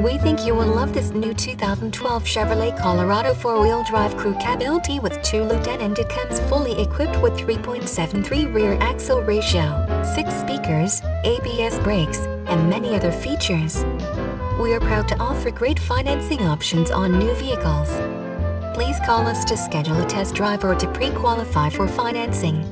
We think you will love this new 2012 Chevrolet Colorado 4-wheel drive crew cab. Built with 2 lieutenant, it comes fully equipped with 3.73 rear axle ratio, 6 speakers, ABS brakes, and many other features. We are proud to offer great financing options on new vehicles. Please call us to schedule a test drive or to pre-qualify for financing.